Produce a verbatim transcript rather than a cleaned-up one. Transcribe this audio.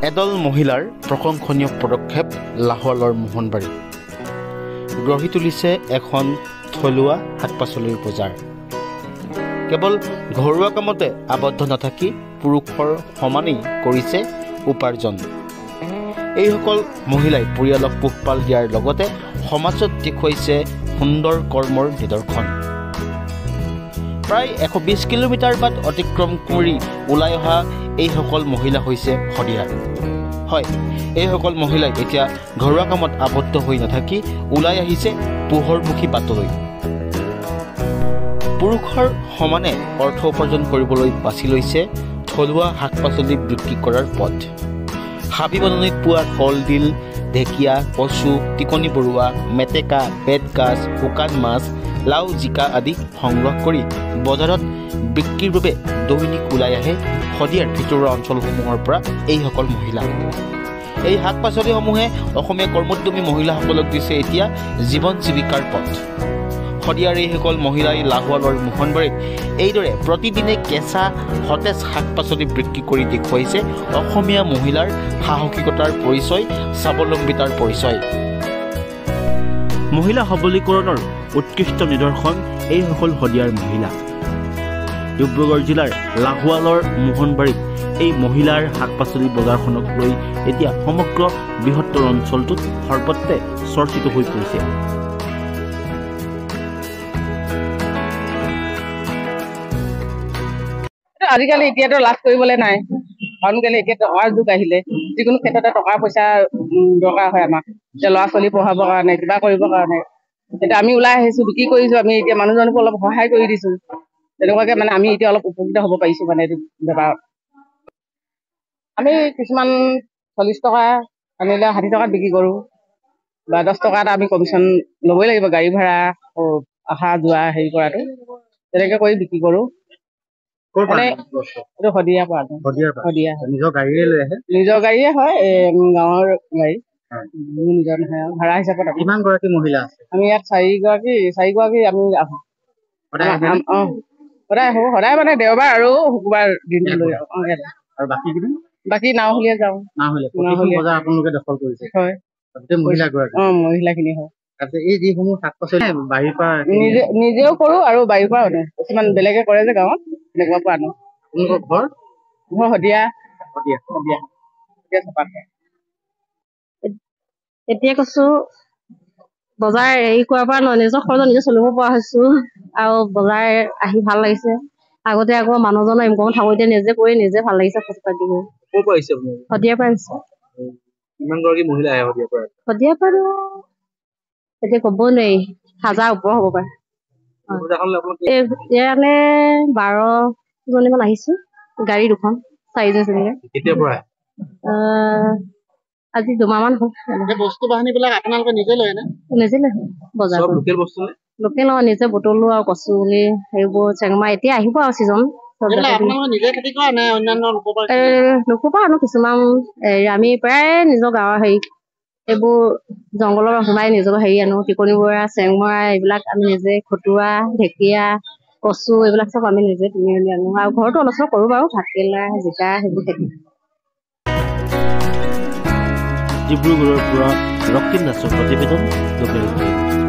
এদল মহিলাৰ প্ৰশংসনীয় পদক্ষেপ লাহোৱালৰ মোহনবাৰী গঢ়ি তুলিছে এখন থলুৱা শাক পাচলিৰ বজাৰ। কেৱল ঘৰুৱা কামতে আবদ্ধ নাথাকি পুৰুষৰ সমানেই কৰিছে উপাৰ্জন। এইসকল মহিলাই পৰিয়ালক পোহপাল দিয়াৰ লগতে সমাজত দেখুৱাইছে সুন্দৰ কৰ্মৰ নিদৰ্শন। প্ৰায় এশ বিশ কিলোমিটাৰ বাট অতিক্ৰম কৰি ওলাই অহা এইসকল মহিলা হৈছে শদিয়াৰ। হয়, এইসকল মহিলাই এতিয়া ঘৰুৱা কামত আবদ্ধ হৈ নাথাকি ওলাই আহিছে পোহৰমুখী বাটলৈ। পুৰুষৰ সমানে অৰ্থ উপাৰ্জন কৰিবলৈ বাছি লৈছে থলুৱা শাক পাচলি বিক্ৰী কৰাৰ পথ। হাবি বননিত পোৱা কলডিল, ঢেকীয়া, কচু, টিকনি বৰুৱা, মেটেকা, বেতগাজ, শুকান মাছ, লাও, জিকা আদি সংগ্ৰহ কৰি বজাৰত বিক্ৰীৰ বাবে দৈনিক ওলাই আহে শদিয়াৰ ভিতৰুৱা অঞ্চলসমূহৰ পৰা এইসকল মহিলা। এই শাক পাচলিসমূহে অসমীয়া কৰ্মোদ্যমী মহিলাসকলক দিছে এতিয়া জীৱন জীৱিকাৰ পথ। শদিয়াৰ এইসকল মহিলাই লাহোৱালৰ মোহনবাৰীত এইদৰে প্ৰতিদিনে কেঁচা সতেজ শাক পাচলি বিক্ৰী কৰি দেখুৱাইছে অসমীয়া মহিলাৰ সাহসিকতাৰ পৰিচয়, স্বাৱলম্বিতাৰ পৰিচয়। মহিলা সবলীকৰণৰ উৎকৃষ্ট নিদৰ্শন এইসকল শদিয়াৰ মহিলা। ডিব্ৰুগড় জিলাৰ লাহোৱালৰ মোহনবাৰীত এই মহিলাৰ শাক পাচলি বজাৰখনক লৈ এতিয়া সমগ্ৰ বৃহত্তৰ অঞ্চলটোত সৰ্বত্ৰে চৰ্চিত হৈ পৰিছে। আজিকালি এতিয়াতো লাজ কৰিবলৈ নাই, কাৰণ কেলে এতিয়া টকাৰ যুগ আহিলে। যিকোনো ক্ষেত্ৰতে টকা পইচা দৰকাৰ হয় আমাক, এতিয়া ল'ৰা ছোৱালী পঢ়াবৰ কাৰণে, কিবা কৰিবৰ কাৰণে। এতিয়া আমি ওলাই আহিছো, বিক্ৰী কৰিছো, আমি এতিয়া মানুহজনকো অলপ সহায় কৰি দিছো। তেনেকুৱাকে মানে আমি এতিয়া অলপ উপকৃত হ'ব পাৰিছো মানে এইটো বেপাৰত। আমি কিছুমান চল্লিছ টকা আনিলে ষাঠি টকাত বিক্ৰী কৰোঁ, বা দহ টকা এটা আমি কমিশ্যন ল'বই লাগিব, গাড়ী ভাড়া অহা যোৱা হেৰি কৰাটো। তেনেকে কৰি বিক্ৰী কৰোঁ। শদিয়াৰ পৰা নিজৰ গাড়ীয়ে লৈ আহে, নিজৰ গাড়ীয়ে হয়, গাঁৱৰ গাড়ী, নিজৰ নহয় ভাড়া হিচাপত। কিমান গৰাকী মহিলা আছে? আমি ইয়াত চাৰিগৰাকী চাৰিগৰাকী আমি আহোঁ। অঁ, সদায় আহোঁ, সদায় মানে দেওবাৰ আৰু শুকুৰবাৰ দিনটো লৈ আহোঁ। অঁ, ইয়াত আৰু বাকী কেইদিন বাকী নাওহলীয়া যাওঁ। নাওহলীয়া বজাৰ আপোনালোকে দখল কৰিছে? হয়, মহিলা গৰাকী। অঁ, মহিলাখিনি হয়। এই যিসমূহ শাক পাচলি বাৰীৰ পৰা নিজে নিজেও কৰোঁ আৰু বাৰীৰ পৰা আনো। কিছুমান বেলেগে কৰে যে গাঁৱত, তেনেকুৱা পৰা আনো। আপোনালোকৰ ঘৰ ঘৰ শদিয়া। শদিয়া শদিয়া শদিয়া চপাত। এতিয়া কৈছো বজাৰ হেৰি কৰাৰ পৰা নহয়, নিজৰ খৰচ নিজে চলিব পৰা হৈছো আৰু বজাৰ আহি ভাল লাগিছে। আগতে আকৌ মানুহজনৰ ইনকম থাকোঁ, এতিয়া নিজে কৰি নিজে ভাল লাগিছে। খৰচ পাতি কৰি। ক'ৰ পৰা আহিছে আপুনি? শদিয়াৰ পৰা আহিছে। কিমান গৰাকী মহিলা আহে শদিয়াৰ পৰা? শদিয়াৰ পৰা এতিয়া ক'ব নোৱাৰি, হাজাৰ ওপৰ হ'ব পাৰে। ইয়ালে বাৰজনীমান আহিছো, গাড়ী দুখন, চাৰিজন চাৰিজন। কেতিয়াৰ পৰা? আজি দুমাহ মান হ'ল। বস্তু বাহিনী বিলাক আপোনালোকে নিজে লয় নে? নিজে লয় বজাৰ। লোকেল বস্তু লোকেল নহয়, নিজে বুটলো আৰু কচুলি সেইবোৰ চেংমা। এতিয়া আহিব আৰু ছিজন। নিজে খেতি কৰা নে অন্যান্য লোকৰ পৰা আনো কিছুমান। আমি প্ৰায় নিজৰ গাঁৱৰ হেৰি এইবোৰ জংঘলৰ সোমাই নিজৰ হেৰি আনো, টিকনি বৰা, চেংমৰা এইবিলাক আমি নিজে, খুতুৰা, ঢেকীয়া, কচু এইবিলাক চব আমি নিজে কিনি মেলি আনো। আৰু ঘৰতো অলপ চলপ কৰোঁ বাৰু, ভাতকেৰেলা, জিকা সেইবোৰ খেতি। ডিব্ৰুগড়ৰ পৰা ৰক্তিম দাসৰ প্ৰতিবেদন।